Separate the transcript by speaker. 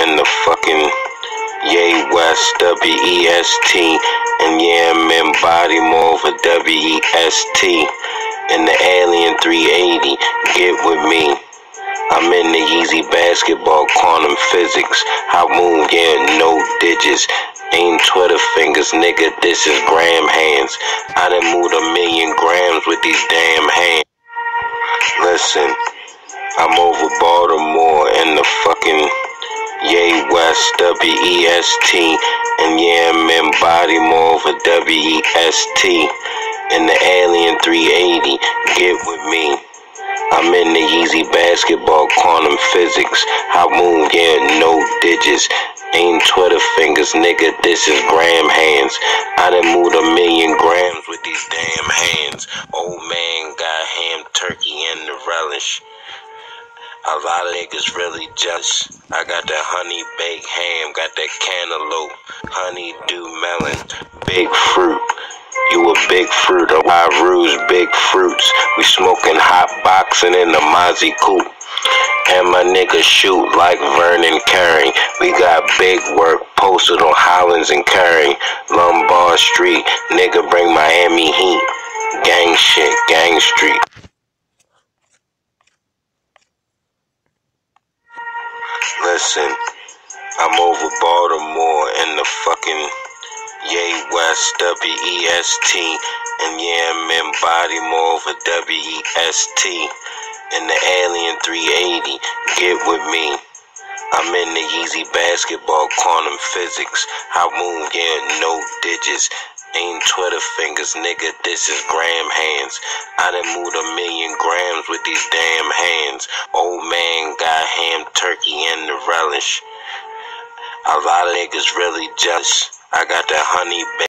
Speaker 1: in the fucking Yay West, W-E-S-T. And yeah, I'm in Baltimore for W-E-S-T. In the Alien 380, get with me. I'm in the Yeezy basketball, quantum physics. I move, yeah, no digits. Ain't Twitter fingers, nigga, this is gram hands. I done moved 1,000,000 grams with these damn hands. Listen, I'm over Baltimore in the fucking Yay West, W-E-S-T. And yeah, I'm in Baltimore for W-E-S-T. In the Alien 380, get with me. I'm in the Yeezy basketball, quantum physics. I move, yeah, no digits. Ain't Twitter fingers, nigga, this is gram hands. I done moved 1,000,000 grams with these damn hands. Old man got ham, turkey, and the relish. A lot of niggas really jealous. I got that honey baked ham, got that cantaloupe, honeydew melon, big fruit. You a big fruit, I ruse big fruits. We smoking hot boxing in the Mozzie coupe. And my niggas shoot like Vernon Carey. We got big work posted on Hollins and Curry. Lombard Street, nigga bring Miami heat. Gang shit, gang street. Listen, I'm over Baltimore in the fucking Yay West, W-E-S-T. And yeah, I'm in Baltimore for W-E-S-T. In the Alien 380, get with me. I'm in the Yeezy basketball, quantum physics. I move, yeah, no digits. Ain't Twitter fingers, nigga, this is gram hands. I done moved 1,000,000 grams with these damn hands. Old man got ham, turkey, and the relish. A lot of niggas really jealous. I got that honey